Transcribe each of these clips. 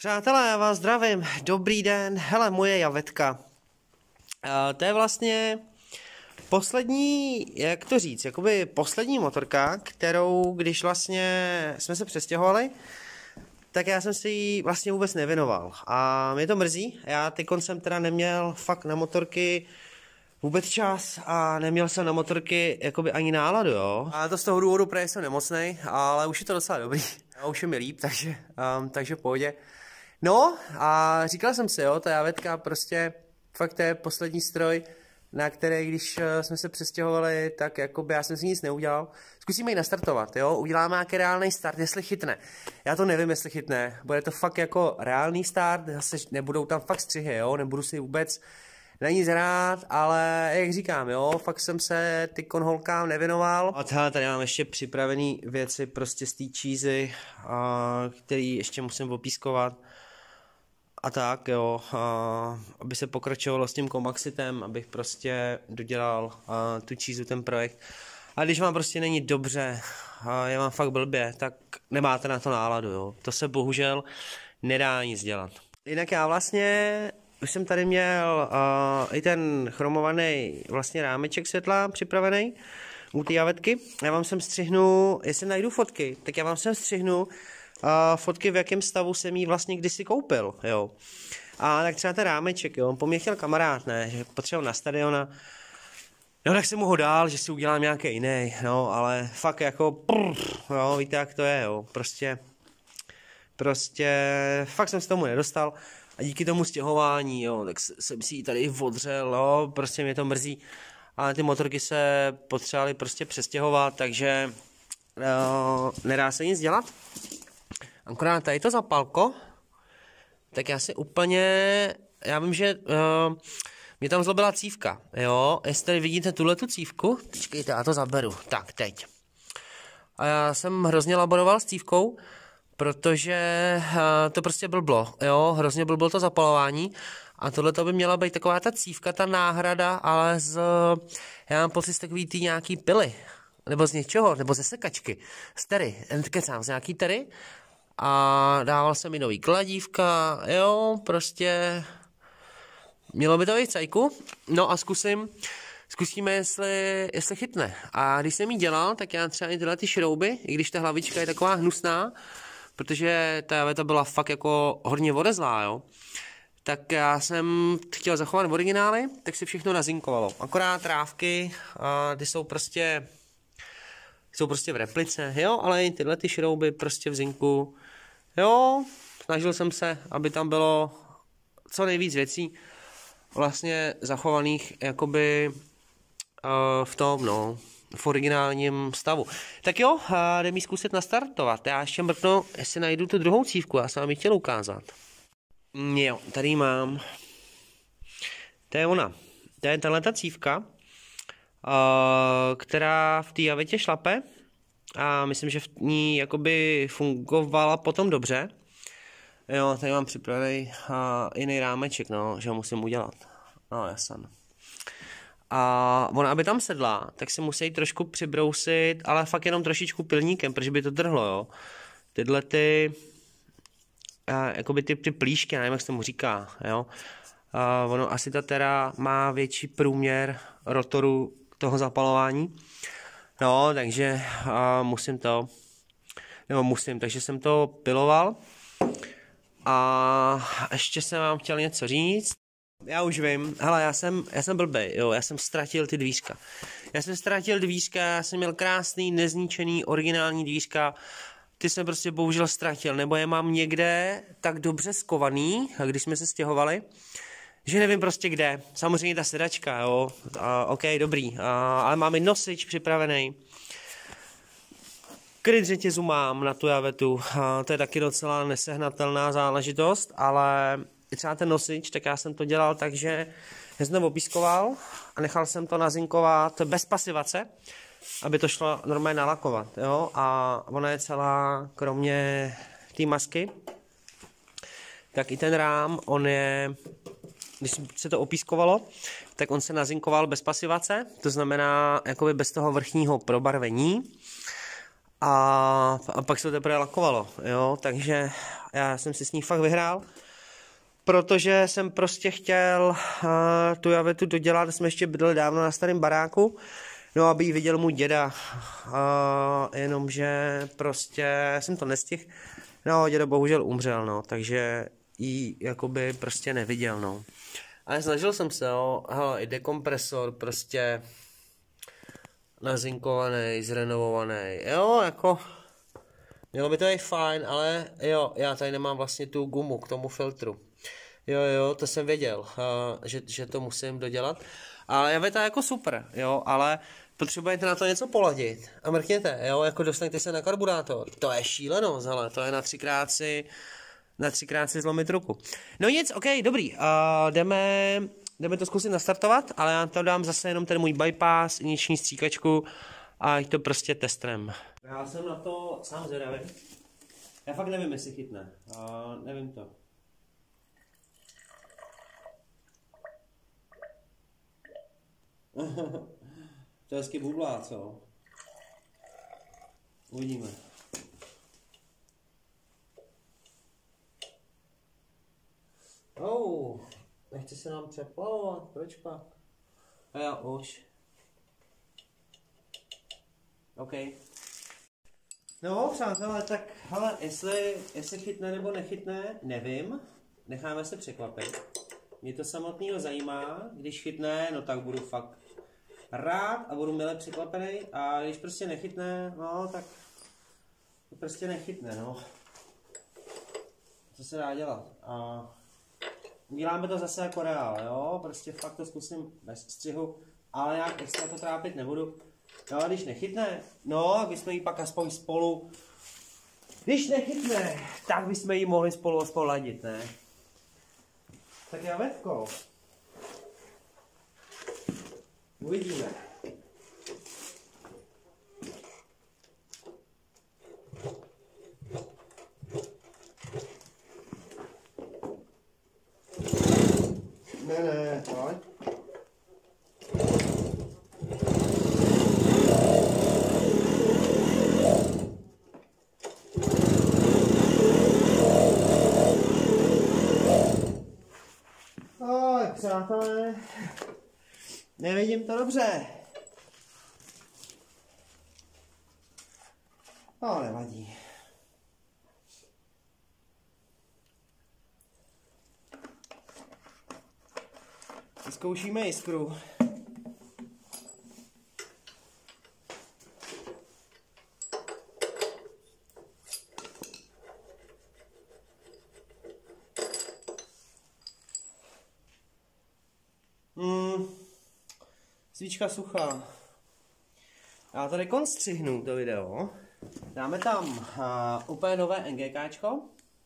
Přátelé, já vás zdravím, dobrý den, hele, moje javetka. To je vlastně poslední, jak to říct, jakoby poslední motorka, kterou, když vlastně jsme se přestěhovali, tak já jsem si ji vlastně vůbec nevěnoval. A mě to mrzí, já teď jsem teda neměl fakt na motorky vůbec čas a neměl jsem na motorky jakoby ani náladu, jo. A to z toho důvodu, protože jsem nemocnej, ale už je to docela dobrý. A už je mi líp, takže v pohodě. No a říkal jsem si, jo, ta javetka prostě fakt je poslední stroj, na který, když jsme se přestěhovali, tak jakoby já jsem si nic neudělal. Zkusíme ji nastartovat, jo, uděláme nějaký reálný start, jestli chytne. Já to nevím, jestli chytne, bude to fakt jako reálný start, zase nebudou tam fakt střihy, jo, nebudu si vůbec na nic hrát, ale jak říkám, jo, fakt jsem se ty konholkám nevěnoval. A tady mám ještě připravené věci prostě z té cheesy, který ještě musím opískovat. A tak jo, aby se pokračovalo s tím Komaxitem, abych prostě dodělal tu cheesu, ten projekt. A když vám prostě není dobře, je vám fakt blbě, tak nemáte na to náladu, jo. To se bohužel nedá nic dělat. Jinak já vlastně už jsem tady měl i ten chromovaný vlastně rámeček světla připravený u té javetky. Já vám sem střihnu, jestli najdu fotky, tak já vám sem střihnu fotky, v jakém stavu jsem jí vlastně kdysi koupil, jo. A tak třeba ten rámeček, jo, po mě chtěl kamarád, ne, že potřeboval na stadiona. No tak jsem mu ho dal, že si udělám nějaký jiný, no, ale fakt jako, jo, víte jak to je, jo, prostě, fakt jsem se tomu nedostal a díky tomu stěhování, jo, tak jsem si ji tady odřel, jo, prostě mě to mrzí, ale ty motorky se potřebovaly prostě přestěhovat, takže nedá se nic dělat. Akorát tady to zapalko, tak já si úplně, já vím, že mě tam zlobila cívka, jo, jestli tady vidíte tuhletu cívku, počkejte, já to zaberu, tak teď. A já jsem hrozně laboroval s cívkou, protože to prostě blblo, jo, hrozně blblo to zapalování a tohle to by měla být taková ta cívka, ta náhrada, ale já mám pocit z takový ty nějaký pily, nebo z něčeho, nebo ze sekačky, z tery, kecám, z nějaký tery. A dával jsem mi nový kladívka, jo, prostě mělo by to být cajku. No a zkusíme, jestli chytne. A když jsem ji dělal, tak já třeba i tyhle ty šrouby, i když ta hlavička je taková hnusná, protože ta javeta byla fakt jako hodně odezlá, jo, tak já jsem chtěl zachovat originály, tak si všechno nazinkovalo. Akorát trávky, ty jsou prostě v replice, jo, ale i tyhle ty šrouby prostě v zinku, jo, snažil jsem se, aby tam bylo co nejvíc věcí vlastně zachovaných jakoby v tom, no, v originálním stavu. Tak jo, jdeme zkusit nastartovat, já ještě mrknu, jestli najdu tu druhou cívku, já jsem vám ji chtěl ukázat. Jo, tady mám, to je ona, to je tahleta cívka, která v té javetě šlape a myslím, že v ní jakoby fungovala potom dobře. Jo, tady mám připravený jiný rámeček, no, že ho musím udělat. No, jasně. A ona, aby tam sedla, tak se musí trošku přibrousit, ale fakt jenom trošičku pilníkem, protože by to drhlo, jo. Tyhle ty, jakoby ty plíšky, nevím, jak se tomu říká, jo. Ono asi ta tera má větší průměr rotoru toho zapalování. No, takže takže jsem to piloval. A ještě jsem vám chtěl něco říct. Já už vím, hele, já jsem blbej, jo, já jsem ztratil ty dvířka. Já jsem měl krásný, nezničený, originální dvířka. Ty jsem prostě bohužel ztratil, nebo je mám někde tak dobře skovaný, když jsme se stěhovali, že nevím prostě kde. Samozřejmě ta sedačka, jo, ok, dobrý, ale máme nosič připravený. Kryt řetězu mám na tu javetu, to je taky docela nesehnatelná záležitost, ale i třeba ten nosič, tak já jsem to dělal tak, že jsem to opískoval a nechal jsem to nazinkovat bez pasivace, aby to šlo normálně nalakovat, jo, a ona je celá, kromě té masky, tak i ten rám, on je, když se to opískovalo, tak on se nazinkoval bez pasivace, to znamená jakoby bez toho vrchního probarvení. a pak se to teprve lakovalo, jo, takže já jsem si s ní fakt vyhrál, protože jsem prostě chtěl tu javetu dodělat, jsme ještě bydleli dávno na starém baráku, no aby ji viděl můj děda, jenomže prostě jsem to nestihl, no děda bohužel umřel, no, takže ji jakoby prostě neviděl, no. Ale snažil jsem se, jo, hele, i dekompresor prostě nazinkovaný, zrenovovaný, jo, jako, mělo by to být fajn, ale jo, já tady nemám vlastně tu gumu k tomu filtru. Jo, to jsem věděl, že to musím dodělat, ale javeta jako super, jo, ale potřebujete na to něco poladit a mrkněte, jo, jako dostaňte se na karburátor, to je šílenost, hele, to je na třikrát si zlomit ruku. No nic, ok, dobrý, jdeme to zkusit nastartovat, ale já tam dám zase jenom ten můj bypass, injekční stříkačku a ať to prostě testrem. Já jsem na to sám zvědavý. Já fakt nevím, jestli chytne, nevím to. To je hezky bublá, co? Uvidíme. Nechce se nám přeplavovat, proč pak? A já už. OK. No, přátelé, tak hele, jestli chytne nebo nechytne, nevím. Necháme se překvapit. Mě to samotného zajímá, když chytne, no tak budu fakt rád a budu mile překvapený, a když prostě nechytne, no tak to prostě nechytne, no. Co se dá dělat? A uděláme to zase jako reál, jo, prostě fakt to zkusím bez střihu, ale nějak extra to trápit nebudu. No a když nechytne, no, tak bychom ji pak aspoň spolu, když nechytne, tak bychom ji mohli spolu ladit, ne? Tak javetko. Uvidíme. Ne, pojď. Přátelé, nevidím to dobře. No, nevadí. Zkoušíme jiskru. Svíčka suchá. Já to rekonstřihnu, to video. Dáme tam úplně nové NGKčko.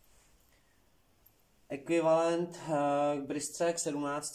Ekvivalent k Bristře, k 17.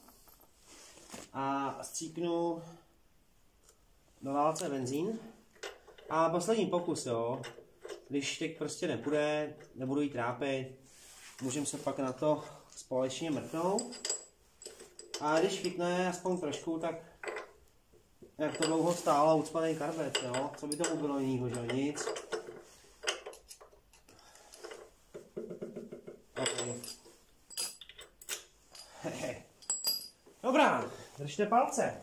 A stříknu do válce benzín. A poslední pokus, jo. Když teď prostě nepůjde, nebudu jí trápit, můžeme se pak na to společně mrknout. A když chytne aspoň trošku, tak jak to dlouho stálo ucpaný karbet, jo? Co by tomu bylo jinýho, že? Nic. Okay. Dobrá, držte palce.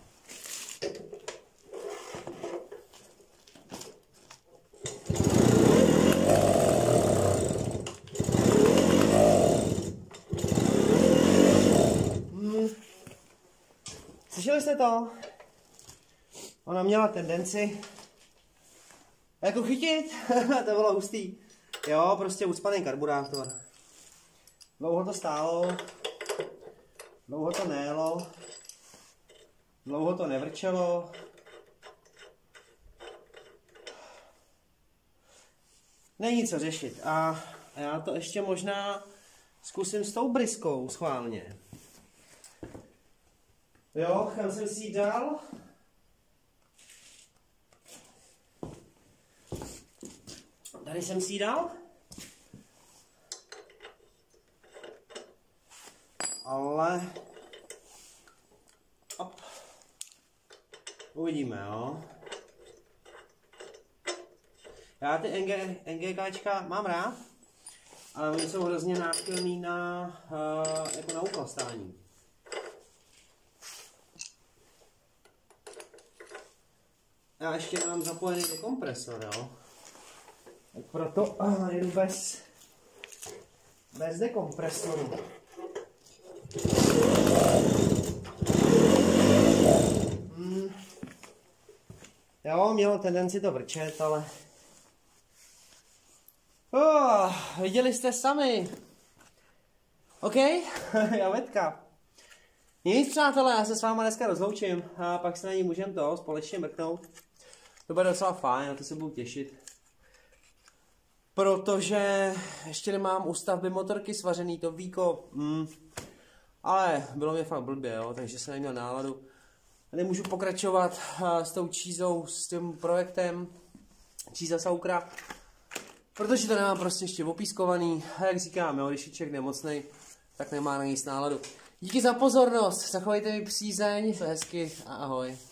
Slyšeli jste to? Ona měla tendenci jako chytit, to bylo hustý. Jo, prostě ucpaný karburátor. Dlouho to stálo, dlouho to nejelo, dlouho to nevrčelo. Není co řešit a já to ještě možná zkusím s tou bryskou schválně. Jo, kam jsem si ji dal? Tady jsem si ji dal. Ale... Op. Uvidíme, jo. Já ty NGKčka mám rád, ale oni jsou hrozně náchylný na, jako na uchlastání. Já ještě nemám zapojený dekompresor, jo. Tak proto jedu bez dekompresoru. Jo, mělo tendenci to vrčet, ale... viděli jste sami. OK, Javetka. Nic, přátelé, já se s váma dneska rozloučím a pak se na ní můžeme to společně mrknout. To bude docela fajn, na to se budu těšit. Protože ještě nemám u stavby motorky svařený to víko. Ale bylo mě fakt blbě, jo, takže jsem neměl náladu. Nemůžu pokračovat s tou čízou, s tím projektem Číza Saukra. Protože to nemám prostě ještě opískovaný. A jak říkám, jo, když je člověk nemocnej, tak nemá na nic náladu. Díky za pozornost, zachovejte mi přízeň, hezky a ahoj.